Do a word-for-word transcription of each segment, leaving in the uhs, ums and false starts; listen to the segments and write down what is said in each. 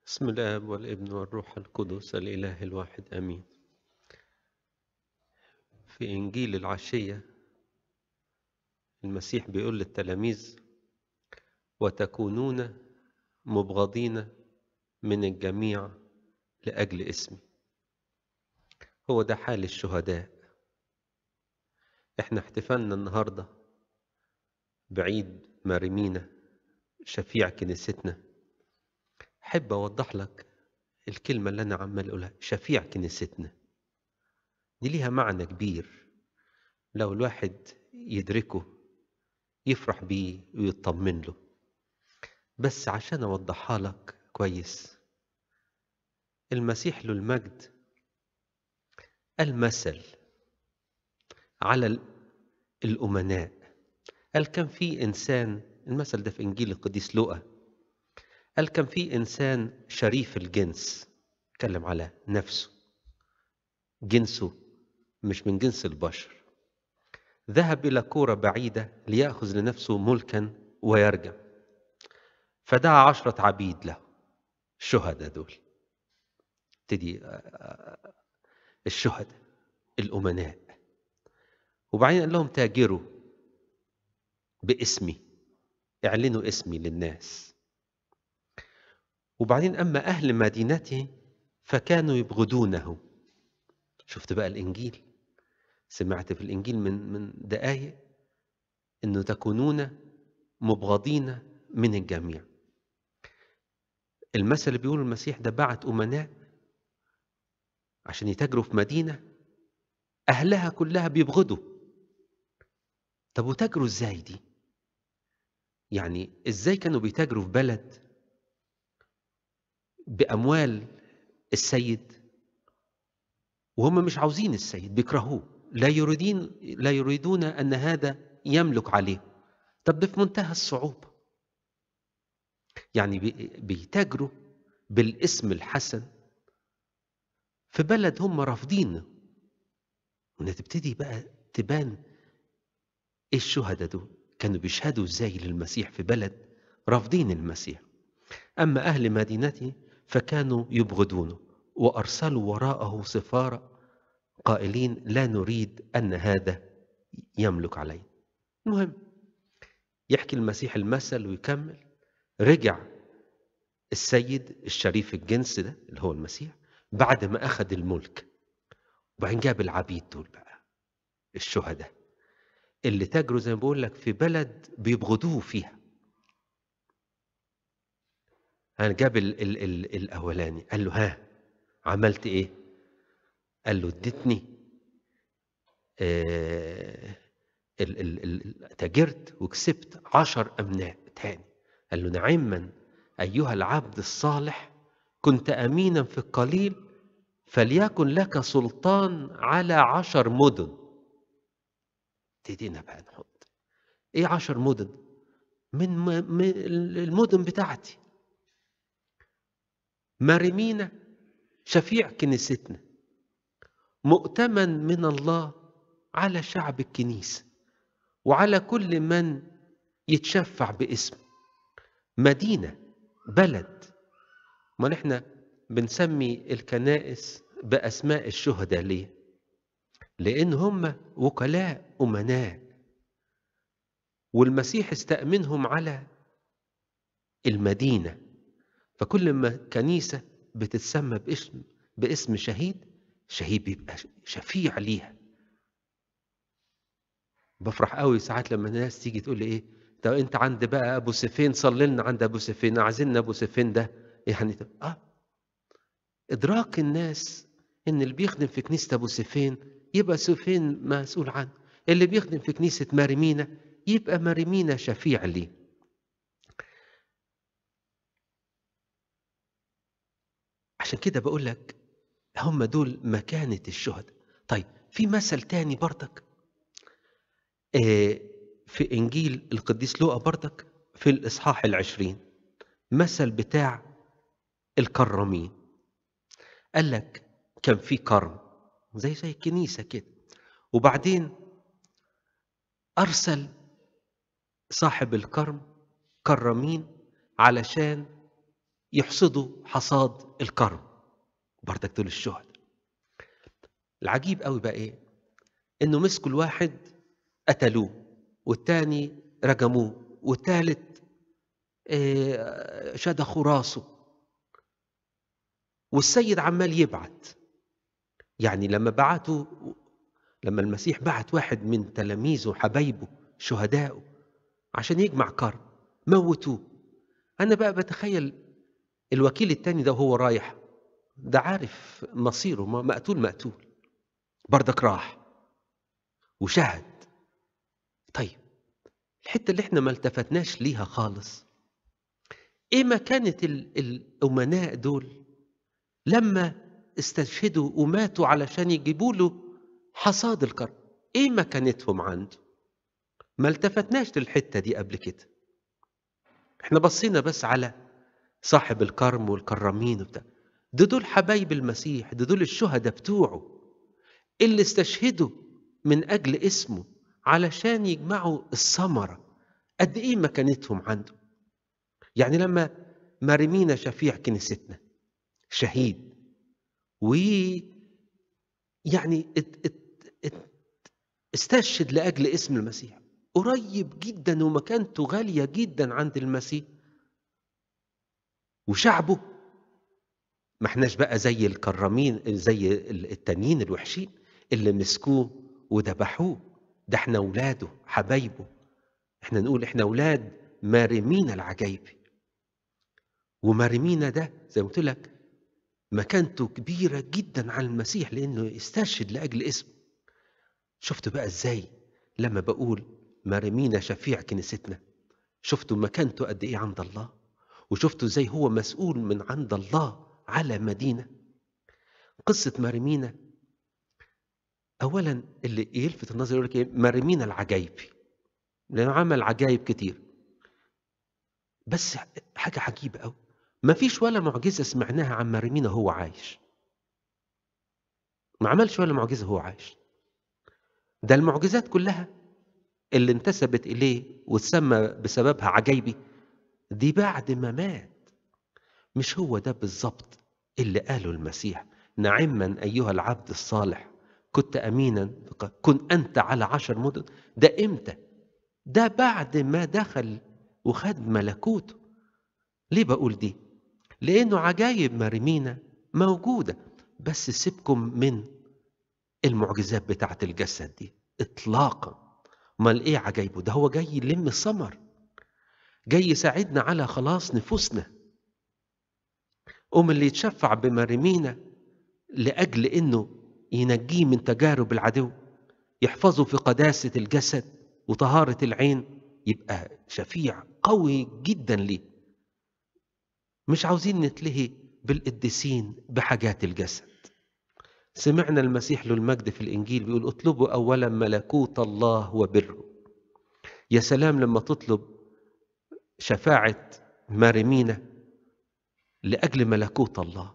بسم الآب والابن والروح القدس الإله الواحد آمين. في إنجيل العشية المسيح بيقول للتلاميذ: وتكونون مبغضين من الجميع لأجل اسمي. هو ده حال الشهداء. احنا احتفلنا النهاردة بعيد ماري شفيع كنيستنا. حب أوضح لك الكلمة اللي أنا عمال أقولها، شفيع كنيستنا دي ليها معنى كبير. لو الواحد يدركه يفرح بيه ويطمن له. بس عشان أوضحها لك كويس، المسيح له المجد المثل على الأمناء. قال كان في إنسان، المثل ده في إنجيل القديس لوقا، قال كان في إنسان شريف الجنس، اتكلم على نفسه، جنسه مش من جنس البشر، ذهب إلى كورة بعيدة ليأخذ لنفسه ملكا ويرجع، فدعا عشرة عبيد له، الشهداء دول، تدي الشهداء الأمناء، وبعدين قال لهم تاجروا باسمي، اعلنوا اسمي للناس. وبعدين أما أهل مدينته فكانوا يبغضونه. شفت بقى الإنجيل، سمعت في الإنجيل من من دقايق إنه تكونون مبغضين من الجميع. المثل اللي بيقول المسيح ده بعت أمناء عشان يتاجروا في مدينة أهلها كلها بيبغضوا. طب وتاجروا إزاي دي؟ يعني إزاي كانوا بيتاجروا في بلد بأموال السيد وهم مش عاوزين السيد، بيكرهوه، لا يريدين لا يريدون أن هذا يملك عليه. طب ده في منتهى الصعوبة. يعني بيتاجروا بالاسم الحسن في بلد هم رافضينه. هنا تبتدي بقى تبان ايه الشهداء دول كانوا بيشهدوا ازاي للمسيح في بلد رافضين المسيح. أما أهل مدينته فكانوا يبغضونه وأرسلوا وراءه سفارة قائلين لا نريد أن هذا يملك علينا. المهم يحكي المسيح المثل ويكمل. رجع السيد الشريف الجنس ده اللي هو المسيح بعد ما أخذ الملك، وبعدين جاب العبيد دول بقى الشهداء اللي تاجروا زي ما بقول لك في بلد بيبغضوه فيها. أنا جاب ال ال ال الأولاني قال له ها عملت إيه؟ قال له اديتني آه ال ال ال تاجرت وكسبت عشر أمناء تاني. قال له نعما أيها العبد الصالح، كنت أمينا في القليل، فليكن لك سلطان على عشر مدن. تدينا بقى نحط ايه عشر مدن من, من المدن بتاعتي. مريمينا شفيع كنيستنا، مؤتمن من الله على شعب الكنيسة وعلى كل من يتشفع باسمه. مدينة، بلد. ما نحن بنسمي الكنائس بأسماء الشهداء ليه؟ لأن هم وكلاء أمناء، والمسيح استأمنهم على المدينة. فكل ما كنيسة بتتسمى باسم باسم شهيد، شهيد بيبقى شفيع ليها. بفرح قوي ساعات لما الناس تيجي تقول لي ايه، طب انت عند بقى ابو سيفين، صلي لنا عند ابو سيفين، عايزين ابو سيفين ده يعني. اه ادراك الناس ان اللي بيخدم في كنيسة ابو سيفين يبقى سيفين مسؤول عنه، اللي بيخدم في كنيسة ماريمينا يبقى ماريمينا شفيع ليه. عشان كده بقول لك هم دول مكانة الشهداء. طيب في مثل تاني برضك في إنجيل القديس لوقا برضك في الإصحاح العشرين، مثل بتاع الكرمين. قال لك كان في كرم زي زي الكنيسة كده، وبعدين أرسل صاحب الكرم كرمين علشان يحصدوا حصاد الكرم، برضك دول الشهداء. العجيب قوي بقى ايه؟ انه مسكوا الواحد قتلوه، والتاني رجموه، والتالت إيه شدخوا راسه، والسيد عمال يبعت. يعني لما بعتوا، لما المسيح بعت واحد من تلاميذه حبايبه شهدائه عشان يجمع كرم، موتوه. انا بقى بتخيل الوكيل التاني ده وهو رايح، ده عارف مصيره، مقتول مقتول، بردك راح وشهد. طيب الحتة اللي احنا ما التفتناش ليها خالص، ايه مكانة الأمناء دول لما استشهدوا وماتوا علشان يجيبوا له حصاد الكرم؟ ايه مكانتهم عنده؟ ما التفتناش للحتة دي قبل كده. احنا بصينا بس على صاحب الكرم والكرامين وبتاع. ده دول حبايب المسيح، ده دول الشهداء بتوعه اللي استشهدوا من أجل اسمه علشان يجمعوا الثمرة. قد ايه مكانتهم عنده؟ يعني لما مريمينا شفيع كنيستنا شهيد، ويعني ات ات ات استشهد لأجل اسم المسيح، قريب جدا ومكانته غالية جدا عند المسيح وشعبه. ما احناش بقى زي الكرامين، زي التانيين الوحشين اللي مسكوه وذبحوه. ده احنا اولاده حبايبه، احنا نقول احنا اولاد مريمينا العجايبي. ومريمينا ده زي ما قلت لك مكانته كبيرة جدا على المسيح لأنه يستشهد لأجل اسمه. شفتوا بقى ازاي لما بقول مريمينا شفيع كنيستنا؟ شفتوا مكانته قد ايه عند الله؟ وشفتوا ازاي هو مسؤول من عند الله على مدينة. قصة مريمينا اولا اللي يلفت النظر يقول لك ايه؟ مريمينا العجايبي، لأنه عمل عجايب كتير. بس حاجة عجيبة قوي، ما فيش ولا معجزة سمعناها عن مريمينا هو عايش. ما عملش ولا معجزة هو عايش. ده المعجزات كلها اللي انتسبت إليه وتسمى بسببها عجايبي دي بعد ما مات. مش هو ده بالظبط اللي قاله المسيح؟ نعما أيها العبد الصالح، كنت أمينا كن أنت على عشر مدن. ده إمتى؟ ده بعد ما دخل وخد ملكوته. ليه بقول دي؟ لأنه عجايب مريمينا موجودة، بس سيبكم من المعجزات بتاعة الجسد دي إطلاقا. مال إيه عجايبه؟ ده هو جاي يلم الثمر، جاي يساعدنا على خلاص نفوسنا. أم اللي يتشفع بمريمينا لأجل إنه ينجيه من تجارب العدو، يحفظه في قداسة الجسد وطهارة العين، يبقى شفيع قوي جدا ليه. مش عاوزين نتلهي بالقديسين بحاجات الجسد. سمعنا المسيح له المجد في الإنجيل بيقول اطلبوا أولا ملكوت الله وبره. يا سلام لما تطلب شفاعة مريمينا لأجل ملكوت الله.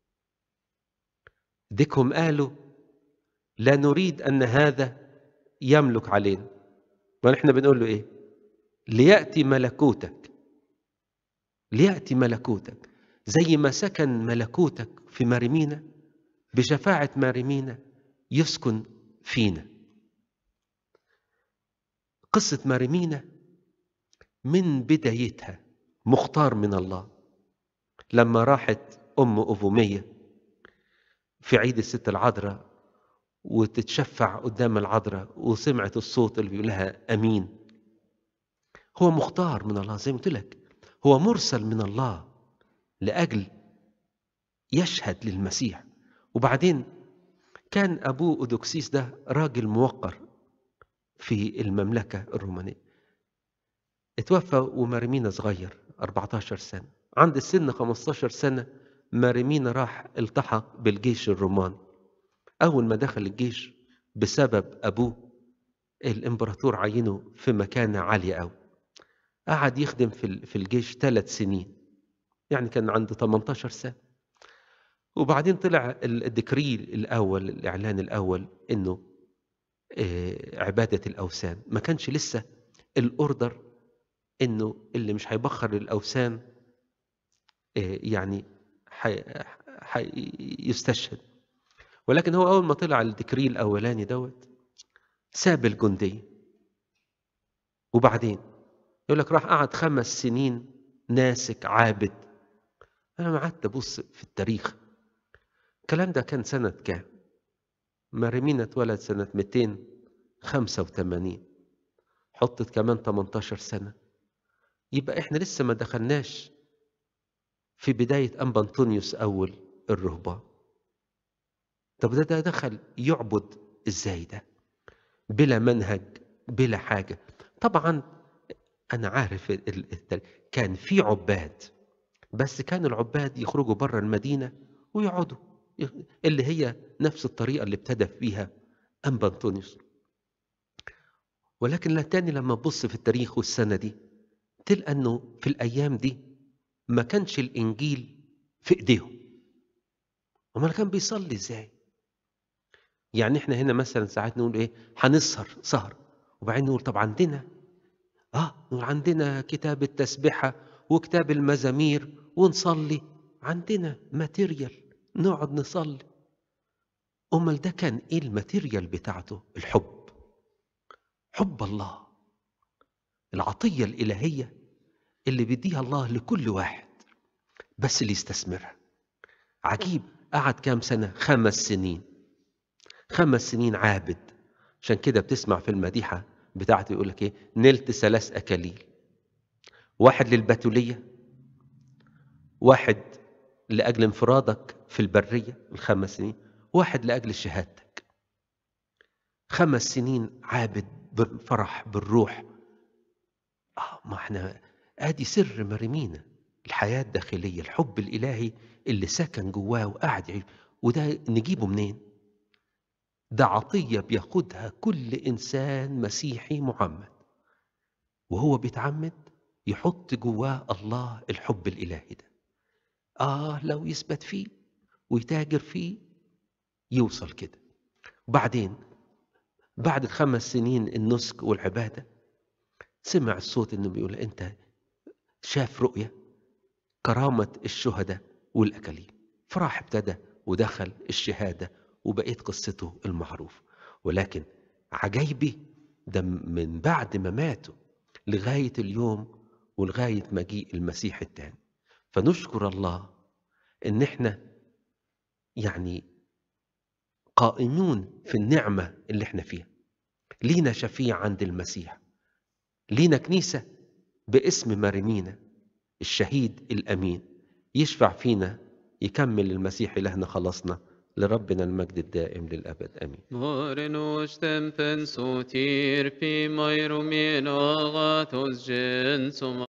ديكهم قالوا لا نريد أن هذا يملك علينا، ونحن بنقول له إيه؟ ليأتي ملكوتك، ليأتي ملكوتك. زي ما سكن ملكوتك في مريمينا، بشفاعة مريمينا يسكن فينا. قصة مريمينا من بدايتها مختار من الله. لما راحت أم أفومية في عيد الست العذراء وتتشفع قدام العذراء وسمعت الصوت اللي بيقول لها أمين، هو مختار من الله. زي ما قلت لك هو مرسل من الله لأجل يشهد للمسيح. وبعدين كان أبوه أودوكسيس ده راجل موقر في المملكة الرومانية، اتوفى ومريمينا صغير أربعة عشر سنة. عند السن خمسة عشر سنة مريمينا راح التحق بالجيش الروماني. أول ما دخل الجيش بسبب أبوه الإمبراطور عينه في مكانة عالية أوي، قعد يخدم في الجيش ثلاث سنين، يعني كان عنده ثمانية عشر سنة. وبعدين طلع الدكري الأول، الإعلان الأول إنه عبادة الأوثان. ما كانش لسه الأوردر إنه اللي مش هيبخر الأوثان آه، يعني حي... حي... يستشهد. ولكن هو أول ما طلع الديكري الأولاني دوت ساب الجندية، وبعدين يقول لك راح قعد خمس سنين ناسك عابد. أنا ما قعدت أبص في التاريخ، الكلام ده كان سنة كام؟ مريمينا اتولد سنة مئتين وخمسة وثمانين، حطت كمان تمنتاشر سنة، يبقى احنا لسه ما دخلناش في بداية أنبا أنطونيوس أول الرهبان. طب ده ده دخل يعبد ازاي ده؟ بلا منهج، بلا حاجة. طبعا أنا عارف ال- ال- كان في عباد، بس كان العباد يخرجوا بره المدينة ويقعدوا، اللي هي نفس الطريقة اللي ابتدى فيها أنبا أنطونيوس. ولكن لا تاني لما تبص في التاريخ والسنة دي تلقى أنه في الأيام دي ما كانش الإنجيل في إيديهم. وما كان بيصلي إزاي؟ يعني إحنا هنا مثلا ساعات نقول إيه، هنسهر سهر، وبعدين نقول طب عندنا آه نقول عندنا كتاب التسبحة وكتاب المزامير ونصلي، عندنا ماتيريال نقعد نصلي. أمال ده كان إيه الماتيريال بتاعته؟ الحب، حب الله، العطية الإلهية اللي بيديها الله لكل واحد، بس اللي يستثمرها. عجيب، قعد كام سنة؟ خمس سنين، خمس سنين عابد. عشان كده بتسمع في المديحة بتاعته يقول لك ايه، نلت ثلاث أكاليل، واحد للبتولية، واحد لأجل انفرادك في البرية الخمس سنين، واحد لأجل شهادتك. خمس سنين عابد بالفرح بالروح. آه ما احنا ادي سر مريمينا، الحياة الداخلية، الحب الإلهي اللي سكن جواه وقعد يعيش. وده نجيبه منين؟ ده عطية بياخدها كل إنسان مسيحي معمد، وهو بيتعمد يحط جواه الله الحب الإلهي ده. آه لو يثبت فيه ويتاجر فيه يوصل كده. وبعدين بعد الخمس سنين النسك والعبادة سمع الصوت إنه بيقول أنت شاف رؤية كرامة الشهداء والأكاليل، فراح ابتدى ودخل الشهادة وبقيت قصته المعروف. ولكن عجيبي ده من بعد ما ماتوا لغاية اليوم ولغاية مجيء المسيح الثاني. فنشكر الله ان احنا يعني قائمون في النعمة اللي احنا فيها. لينا شفيع عند المسيح، لينا كنيسة باسم مريمينا الشهيد الأمين يشفع فينا، يكمل المسيح إلهنا خلصنا. لربنا المجد الدائم للأبد آمين. Morenus tempens sotir pi maerum in agathos gensum